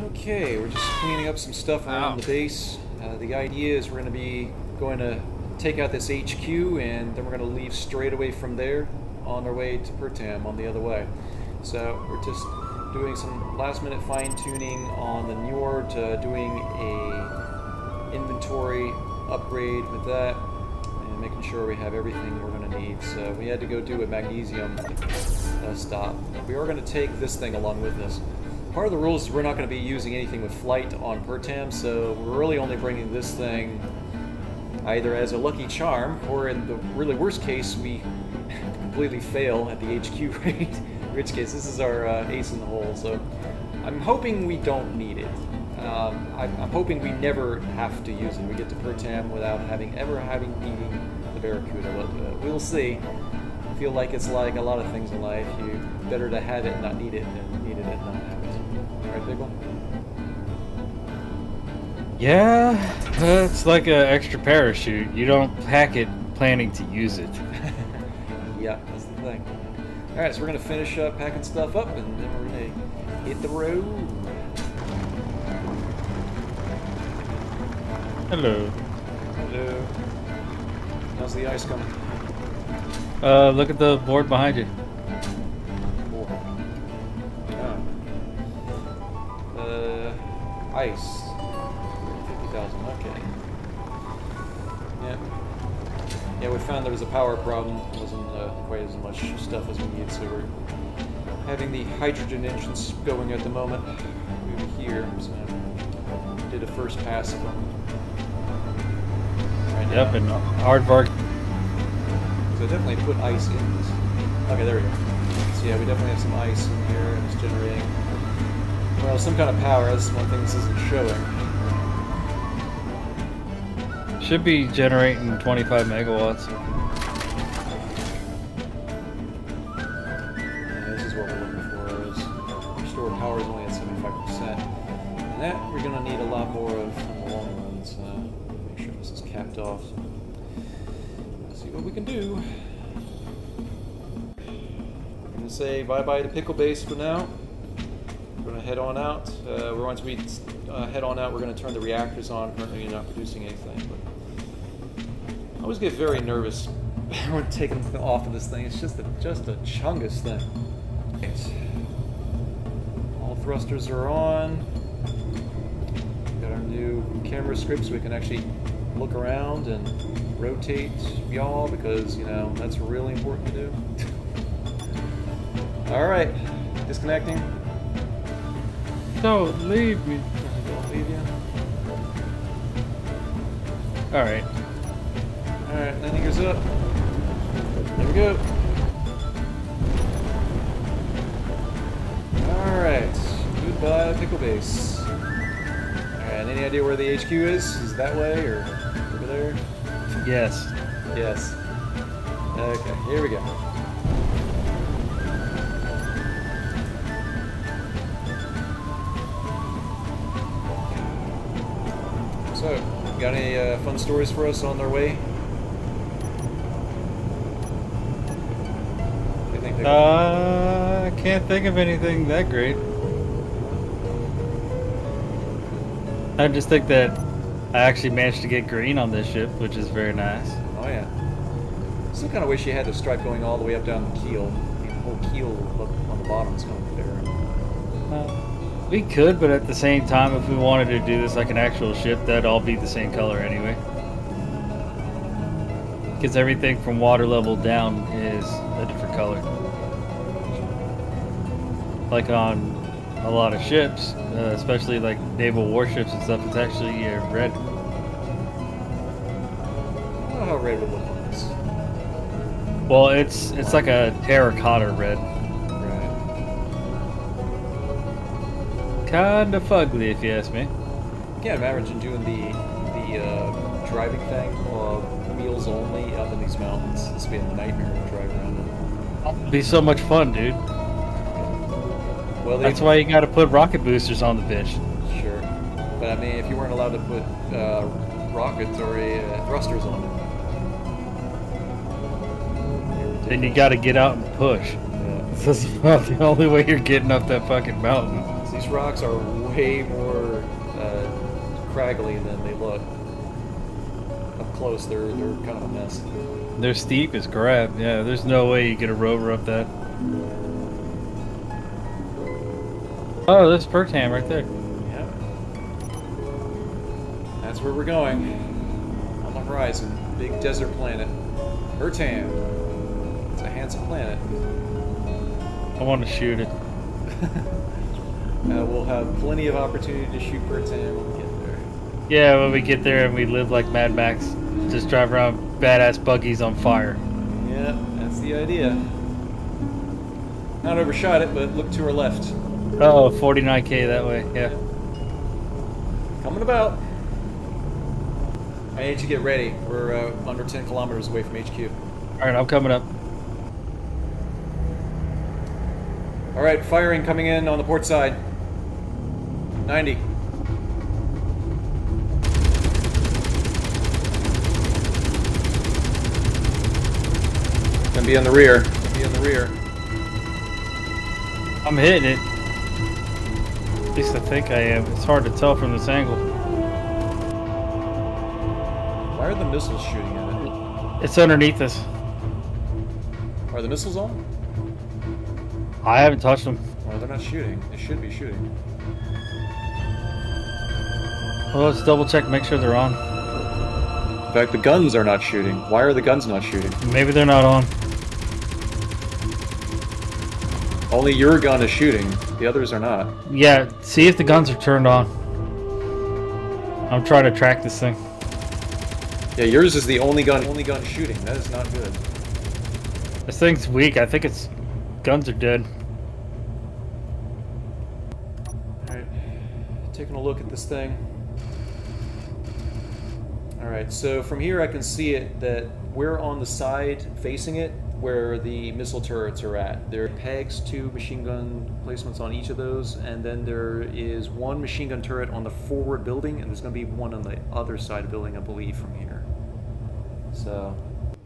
Okay, we're just cleaning up some stuff around the base. The idea is we're going to take out this HQ, and then we're going to leave straight away from there on our way to Pertam on the other way. So we're just doing some last-minute fine-tuning on the Njord, doing a inventory upgrade with that, and making sure we have everything we're going to need. So we had to go do a magnesium stop. We are going to take this thing along with us. Part of the rules is we're not going to be using anything with flight on Pertam, so we're really only bringing this thing either as a lucky charm, or in the really worst case, we completely fail at the HQ raid, in which case this is our ace in the hole. So I'm hoping we don't need it. I'm hoping we never have to use it. We get to Pertam without ever having needing the Barracuda, but we'll see. I feel like it's like a lot of things in life. You better to have it and not need it than need it and not have it. Right, Pickle? Yeah, it's like an extra parachute. You don't pack it planning to use it. Yeah, that's the thing. Alright, so we're going to finish up packing stuff up, and then we're going to hit the road. Hello. Hello. How's the ice coming? Look at the board behind you. Ice. 50,000, okay. Yeah. Yeah, we found there was a power problem. It wasn't quite as much stuff as we needed, so we're having the hydrogen engines going at the moment over here. So did a first pass of them. Right yep, and aardvark. So definitely put ice in this. Okay, there we go. So yeah, we definitely have some ice in here, and it's generating, well, some kind of power. That's one thing this isn't showing. Should be generating 25 megawatts. Yeah, this is what we're looking for. Is restore power is only at 75%, and that we're going to need a lot more of in the long run. So make sure this is capped off. So let's see what we can do. I'm going to say bye-bye to Pickle Base for now. We're going to head on out. Once we head on out, we're going to turn the reactors on. Currently, you're not producing anything, but I always get very nervous when taking off of this thing. It's just a chungus thing. Right. All thrusters are on. Got our new camera script so we can actually look around and rotate y'all, because, you know, that's really important to do. All right, disconnecting. Don't leave me. Don't leave you. Alright. Alright, landing goes up. There we go. Alright. Goodbye, Pickle Base. Alright, any idea where the HQ is? Is it that way or over there? Yes. Yes. Okay, here we go. So, got any fun stories for us on their way? I can't think of anything that great. I just think that I actually managed to get green on this ship, which is very nice. Oh yeah. Still kind of wish you had the stripe going all the way up down the keel. The whole keel up on the bottom is kind of there. We could, but at the same time, if we wanted to do this like an actual ship, that'd all be the same color anyway. Because everything from water level down is a different color. Like on a lot of ships, especially like naval warships and stuff, it's actually red. I don't know how red would look on this. Well, it's like a terracotta red. Kinda fugly, if you ask me. I can't imagine doing the driving thing, wheels only up in these mountains. This would be a nightmare to drive around in. It'd be so much fun, dude. Well, that's why you gotta put rocket boosters on the bitch. Sure. But I mean, if you weren't allowed to put rockets or thrusters on it. Then you gotta get out and push. Yeah. That's about the only way you're getting up that fucking mountain. These rocks are way more craggly than they look. Up close, they're kind of a mess. They're steep as crap. Yeah, there's no way you get a rover up that. Oh, there's Pertam right there. Yeah. That's where we're going. On the horizon. Big desert planet. Pertam. It's a handsome planet. I want to shoot it. We'll have plenty of opportunity to shoot Pertam when we get there. Yeah, when we get there and we live like Mad Max. Just drive around badass buggies on fire. Yeah, that's the idea. Not overshot it, but look to our left. Oh, 49K that way, yeah. Coming about. I need to get ready. We're under 10 kilometers away from HQ. Alright, I'm coming up. Alright, firing coming in on the port side. 90. Gonna be on the rear. Gonna be on the rear. I'm hitting it. At least I think I am. It's hard to tell from this angle. Why are the missiles shooting at it? It's underneath us. Are the missiles on? I haven't touched them. Well, they're not shooting. They should be shooting. Well, let's double check, make sure they're on. In fact, the guns are not shooting. Why are the guns not shooting? Maybe they're not on. Only your gun is shooting. The others are not. Yeah, see if the guns are turned on. I'm trying to track this thing. Yeah, yours is the only gun shooting. That is not good. This thing's weak. I think its guns are dead. Alright, taking a look at this thing. Alright, so from here I can see it that we're on the side facing it where the missile turrets are at. There are pegs, 2 machine gun placements on each of those, and then there is 1 machine gun turret on the forward building, and there's going to be 1 on the other side of the building, I believe, from here. So,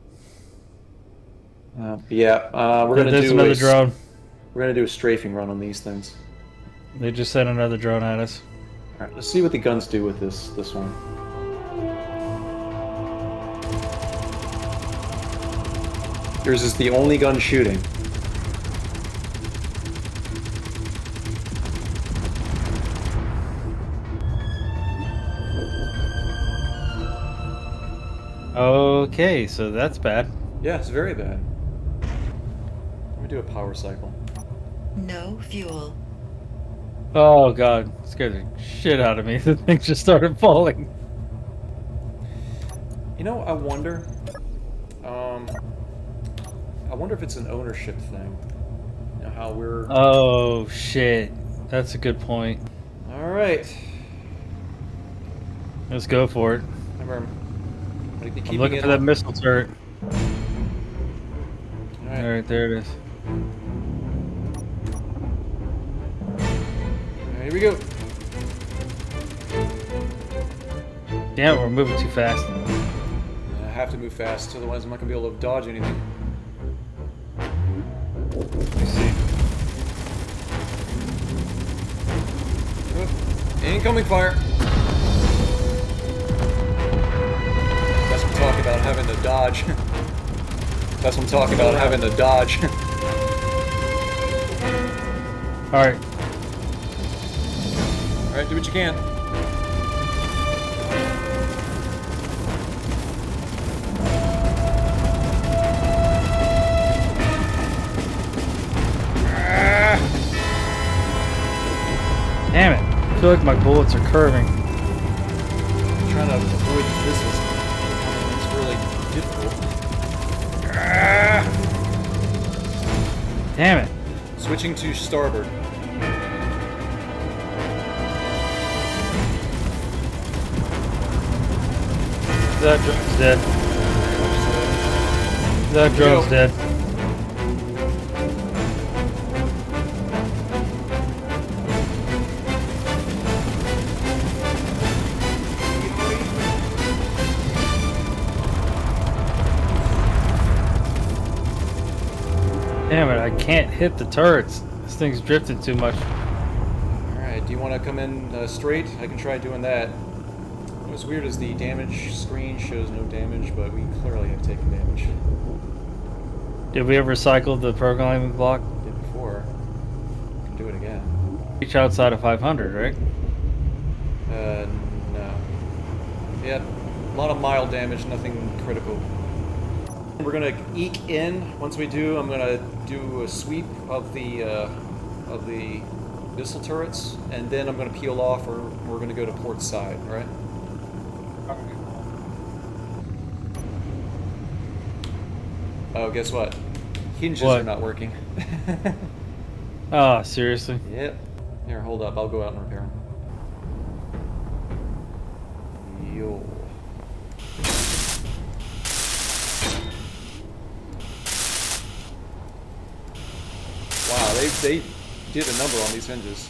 yeah, we're going to do another drone. We're going to do a strafing run on these things. They just sent another drone at us. All right, let's see what the guns do with this one. Yours is the only gun shooting. Okay, so that's bad. Yeah, it's very bad. Let me do a power cycle. No fuel. Oh god, it scared the shit out of me. The thing just started falling. You know, I wonder if it's an ownership thing. You know, how we're... Oh shit, that's a good point. Alright. Let's go for it. Remember, I'm looking for that missile turret. Alright, there it is. Here we go. Damn, we're moving too fast. I have to move fast, otherwise I'm not going to be able to dodge anything. Let me see. Incoming fire. That's what I'm talking about, having to dodge. That's what I'm talking about, having to dodge. Alright. Alright, do what you can. Damn it. I feel like my bullets are curving. I'm trying to avoid the missiles. It's really difficult. Damn it. Switching to starboard. That drone's dead. That drone's dead. Damn it, I can't hit the turrets. This thing's drifted too much. Alright, do you want to come in straight? I can try doing that. What's weird is the damage screen shows no damage, but we clearly have taken damage. Did we ever cycle the programming block? Did before. We can do it again. Reach outside of 500, right? No. Yep. A lot of mild damage, nothing critical. We're gonna eke in. Once we do, I'm gonna do a sweep of the missile turrets, and then I'm gonna peel off, or we're gonna go to port side, right? Oh, guess what? Hinges are not working. Oh, seriously? Yep. Here, hold up. I'll go out and repair them. Yo. Wow, they did a number on these hinges.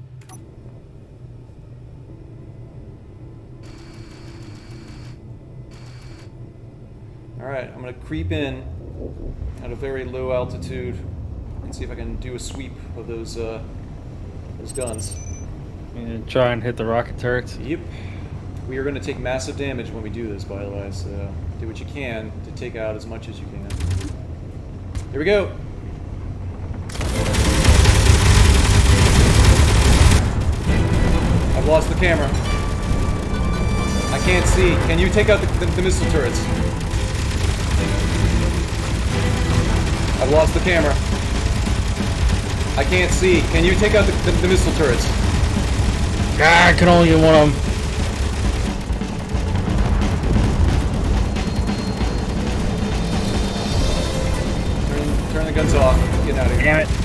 Alright, I'm gonna creep in at a very low altitude and see if I can do a sweep of those guns. You gonna try and hit the rocket turrets? Yep. We are going to take massive damage when we do this, by the way, so do what you can to take out as much as you can. Here we go! I've lost the camera. I can't see. Can you take out the missile turrets? I've lost the camera. I can't see. Can you take out the missile turrets? Ah, I can only get one of them. Turn the guns off. Get out of here. Damn it.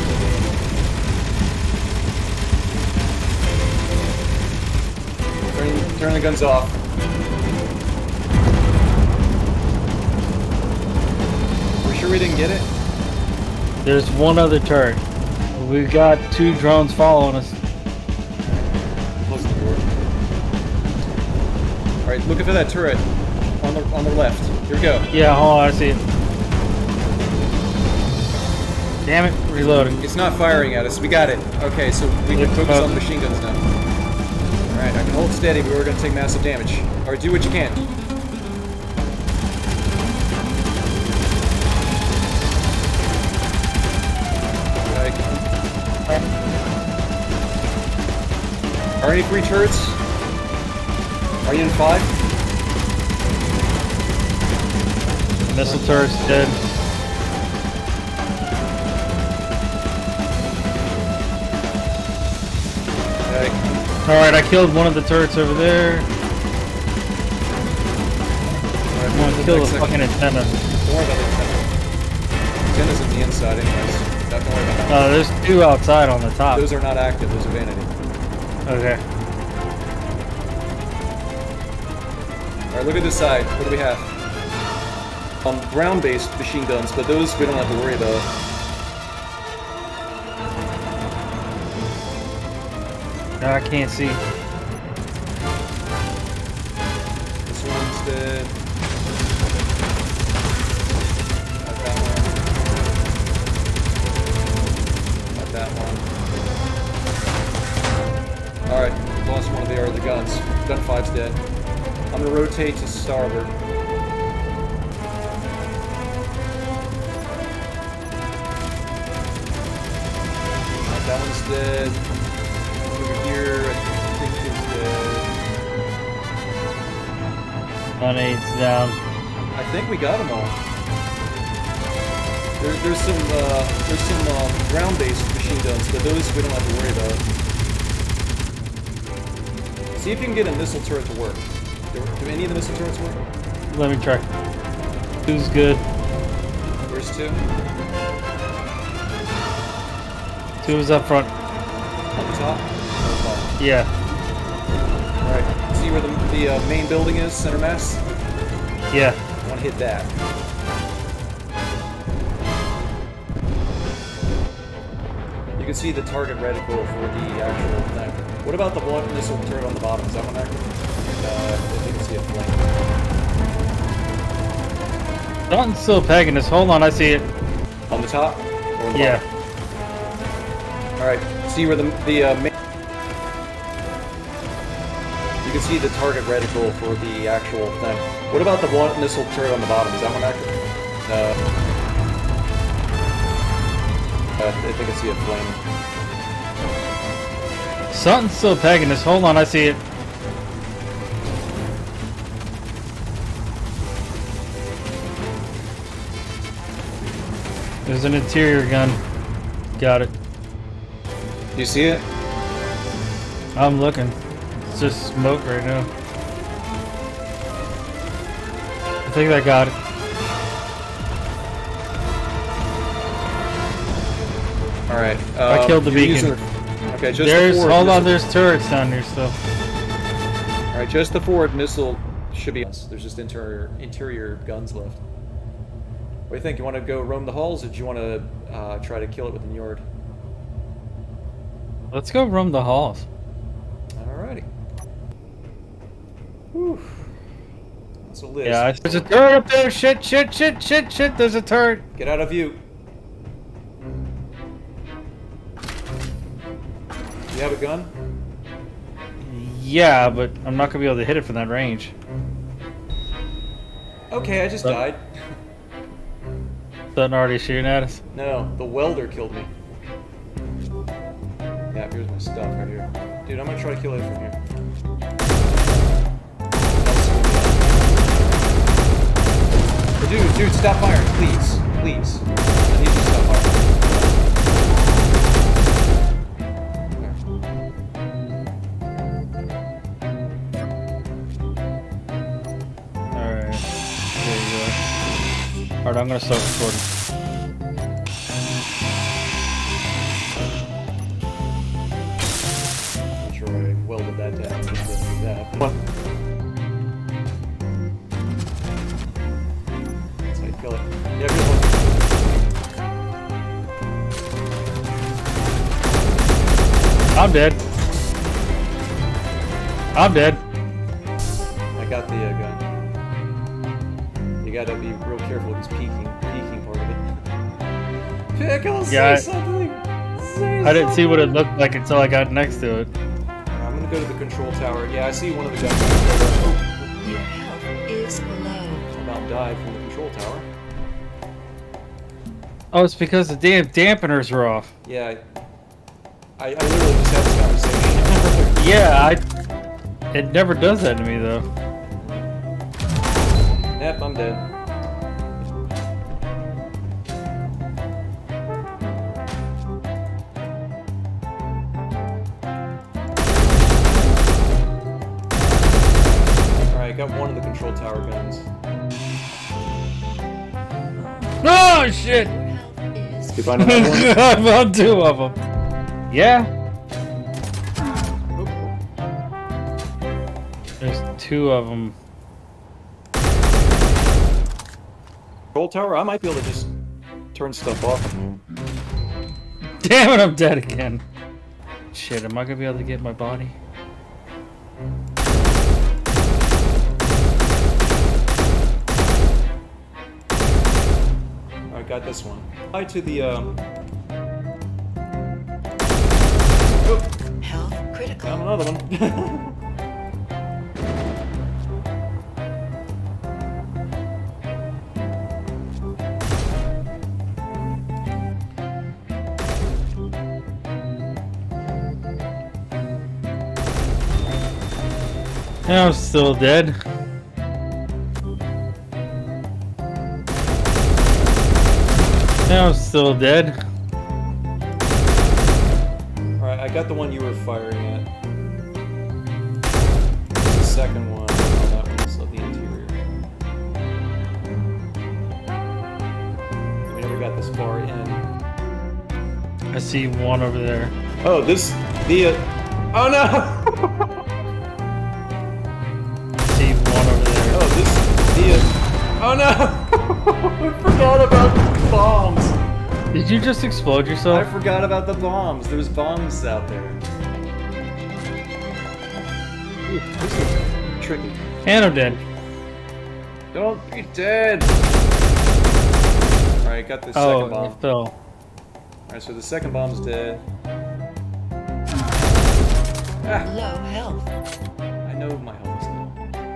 Turn the guns off. We're sure we didn't get it? There's one other turret. We've got 2 drones following us. Close the door. Alright, looking for that turret on the left. Here we go. Yeah, hold on, I see it. Damn it, reloading. It's not firing at us. We got it. Okay, so we can focus on the machine guns now. Alright, I can hold steady, but we're going to take massive damage. Alright, do what you can. Are any free turrets? Are you in 5? Missile turret's dead. Okay. Alright, I killed one of the turrets over there. Alright, I'm gonna kill the fucking antenna. Don't worry about the antenna. Antenna's on the inside anyways. Don't worry about that. There's 2 outside on the top. Those are not active, those are vanity. Okay. Alright, look at this side. What do we have? Ground-based machine guns, but those we don't have to worry about. No, I can't see. This one's dead. Not that one. Not that one. Alright, lost one of the other guns. Gun 5's dead. I'm gonna rotate to starboard. That one's dead. Over here, I think is dead. Unaid's down. I think we got them all. There's some ground-based machine guns, but those we don't have to worry about. See if you can get a missile turret to work. Do any of the missile turrets work? Let me try. 2's good. Where's 2? 2 is up front. On the top? Yeah. Alright. See where the main building is? Center mass? Yeah. I want to hit that. You can see the target reticle for the actual thing. What about the block missile turret on the bottom? Is that one active? If you can see it flame. Something's still pegging us. Hold on, I see it. On the top? Yeah. Alright, see where the main... You can see the target reticle for the actual thing. What about the one missile turret on the bottom? Is that one active? I think I see a flame. Something's still pegging us. Hold on, I see it. There's an interior gun. Got it. Do you see it? I'm looking. It's just smoke right now. I think I got it. Alright. I killed the beacon. Okay, just there's the forward hold missile. on, there's turrets down here still. Alright, just the forward missile should be... There's just interior guns left. What do you think? You want to go roam the halls, or do you want to try to kill it within yard? Let's go roam the halls. Alrighty. Whew. That's a list. Yeah, there's a turret up there. Shit, shit, shit, shit, shit. There's a turret. Get out of view. Do you have a gun? Yeah, but I'm not gonna be able to hit it from that range. Okay, I just died. Something already shooting at us? No, the welder killed me. Yeah, here's my stuff right here. Dude, I'm gonna try to kill it from here. Dude, stop firing, please. Please. I need you to stop firing. Alright. There you go. Alright, I'm gonna start recording. Not sure why I welded that down. Just to do that. What? That's how you kill it. Yeah, here's one. I'm dead. I'm dead. I got the gun. You gotta be real careful with this peeking part of it. Pickle, Yeah, say something! Say I didn't see what it looked like until I got next to it. I'm gonna go to the control tower. Yeah, I see one of the guys. Your health is low. About died from the control tower. Oh, it's because the damn dampeners are off. Yeah, I literally just had this conversation. Yeah, it never does that to me though. Yep, I'm dead. Alright, got one of the control tower guns. Oh shit! Your health is Keep on another one. I found two of them. Yeah. There's two of them. Control tower? I might be able to just turn stuff off. Damn it, I'm dead again. Shit, am I gonna be able to get my body? Alright, got this one. Hi to the, health critical. Got another one. Now I'm still dead. Now I'm still dead. Alright, I got the one you were firing at. The second one. Oh, that one's of the interior. We never got this far in. I see one over there. Oh, this... the... oh no! I see one over there. Oh, this... the... oh no! I forgot about the bombs! Did you just explode I yourself? forgot about the bombs. There's bombs out there. Ooh, this is tricky. And I'm dead. Don't be dead! Alright, got the second Oh, bomb. it fell. Alright, so the second bomb's dead. Ah! Low health. I know my health is low.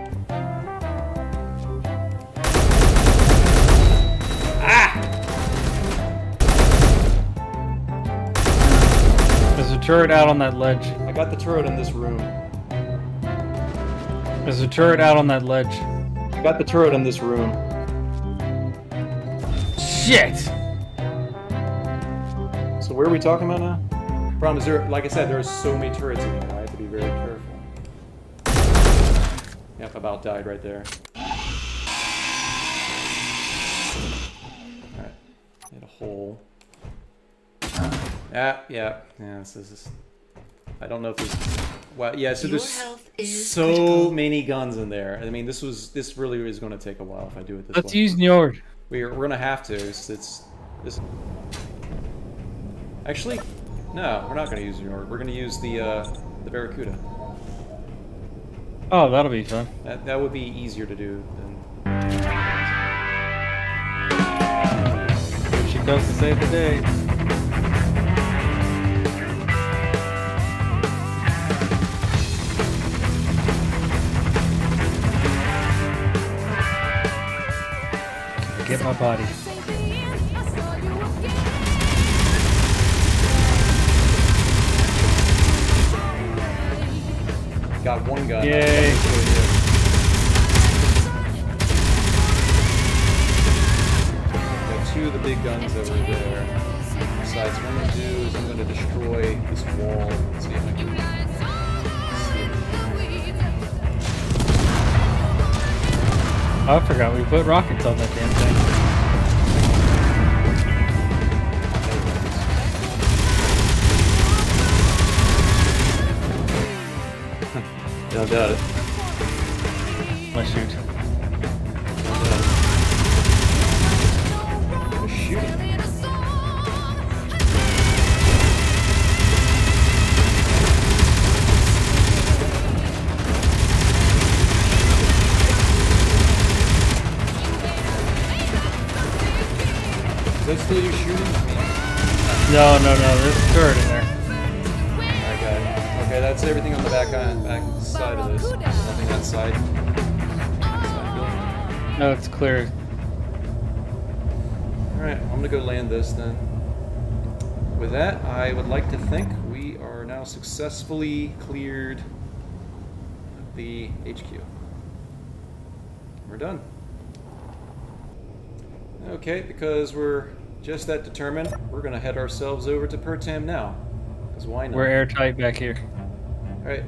Ah! There's a turret out on that ledge. I got the turret in this room. There's a turret out on that ledge. I got the turret in this room. Shit! So where are we talking about now? Problem is, like I said, there are so many turrets in here. I have to be very careful. Yep, about died right there. Alright, hit a hole. Yeah. This is. I don't know if this. Well, yeah. So there's so many guns in there. I mean, this really is going to take a while if I do it this way. Let's use Njord. We're gonna have to. It's this. Actually, no, we're not gonna use Njord. We're gonna use the Barracuda. Oh, that'll be fun. That would be easier to do than. Here she comes to save the day. Get my body. Got one gun. Yay. Got two of the big guns over there. Besides, what I'm going to do is I'm going to destroy this wall. Let's see if I can see it. Oh, I forgot we put rockets on that damn thing. Don't doubt it. Let's shoot. Don't doubt it. We're shooting. Is that still you shooting? No, there's a turret in there. I got it. Okay, that's everything on the back side of this. Nothing that side. No, it's clear. Alright, I'm gonna go land this then. With that, I would like to think we are now successfully cleared the HQ. We're done. Okay, because we're just that determined, we're gonna head ourselves over to Pertam now. Because why not? We're airtight back here. Alright.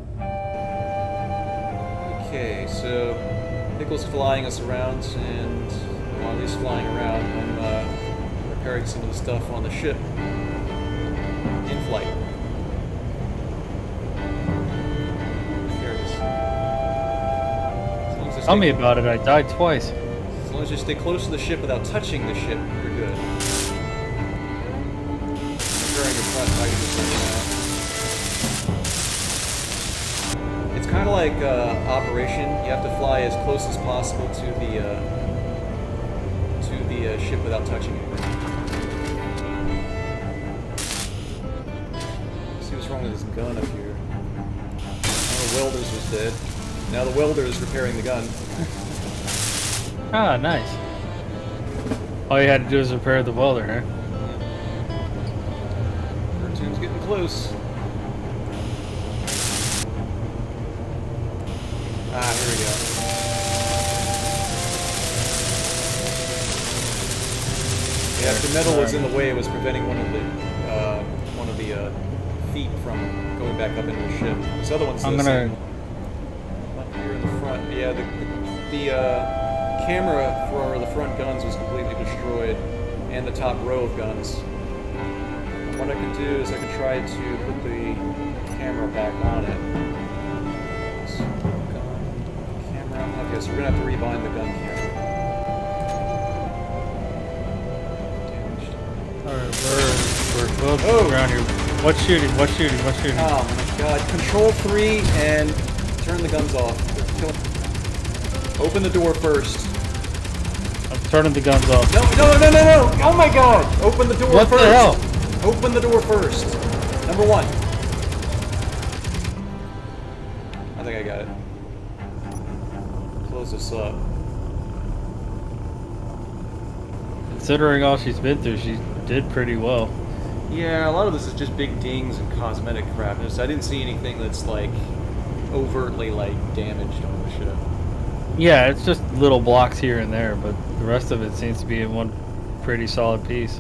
Okay, so Pickle's flying us around, and while he's flying around, I'm repairing some of the stuff on the ship. In flight. Here it is. Tell me about it, I died twice. As long as you stay close to the ship without touching the ship, you're good. Repairing the front packages right now. It's kind of like Operation. You have to fly as close as possible to the ship without touching it. Let's see what's wrong with this gun up here. One of the welders was dead. Now the welder is repairing the gun. Ah, nice. All you had to do is repair the welder, huh? Cartoon's getting close. Ah, here we go. Yeah, if the metal was in the way, it was preventing one of the feet from going back up into the ship. This other one's I'm gonna up here in the front. Yeah, the camera for the front guns was completely destroyed, and the top row of guns. What I can do is I can try to put the camera back on it. Okay, so we're gonna have to rebind the gun camera. Damaged. Alright, we're close to the ground here. What's shooting? What's shooting? What's shooting? Oh my god. Control 3 and turn the guns off. Open the door first. I'm turning the guns off. No! Oh my god! Open the door first! What the hell? Open the door first. Number 1. I think I got it. Close this up. Considering all she's been through, she did pretty well. Yeah, a lot of this is just big dings and cosmetic crap. So I didn't see anything that's like overtly like damaged on the ship. Yeah, it's just little blocks here and there, but the rest of it seems to be in one pretty solid piece.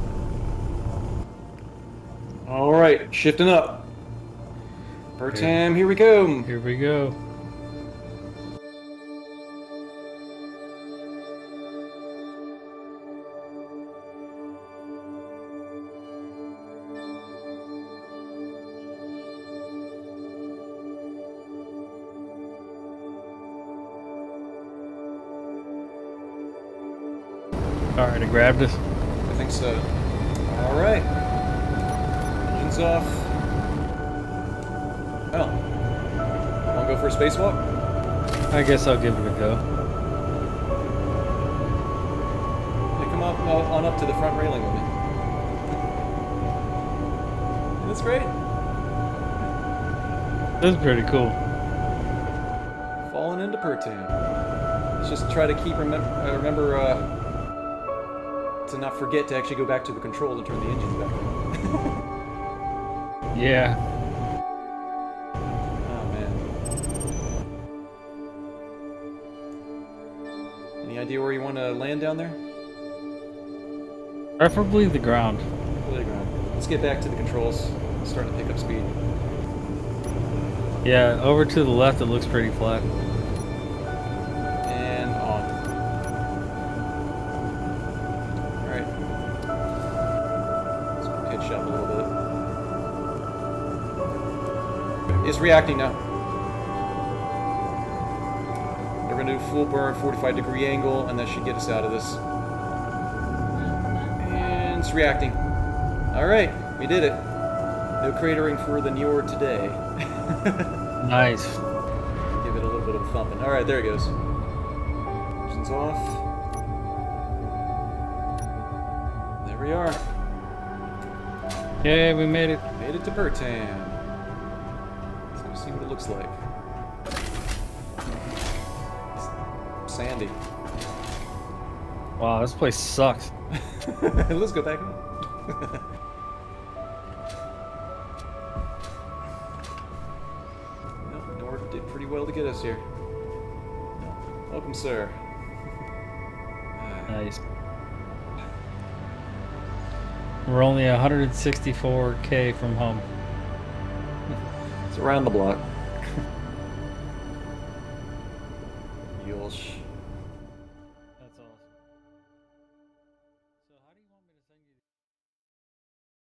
All right, shifting up. Pertam, here we go. Here we go. Alright, I grabbed it. I think so. Alright. Engines off. Well. Wanna go for a spacewalk? I guess I'll give it a go. Yeah, come up on up to the front railing with me. That's great. This is pretty cool. Falling into Pertam. Let's just try to keep remember to not forget to actually go back to the controls and turn the engines back on. Yeah. Oh man. Any idea where you want to land down there? Preferably the ground. Playground. Let's get back to the controls. It's starting to pick up speed. Yeah, over to the left it looks pretty flat. And on. Alright. Let's pitch up a little bit. It's reacting now. We're going to do full burn, 45-degree angle, and that should get us out of this. And it's reacting. Alright, we did it. No cratering for the Nior today. Nice. Give it a little bit of a thumping. Alright, there it goes. Engines off. There we are. Yay, we made it. Made it to Pertam. Let's go see what it looks like. It's sandy. Wow, this place sucks. Let's go back on. Did pretty well to get us here. Welcome, sir. Nice. We're only 164K from home. It's around the block. Yosh.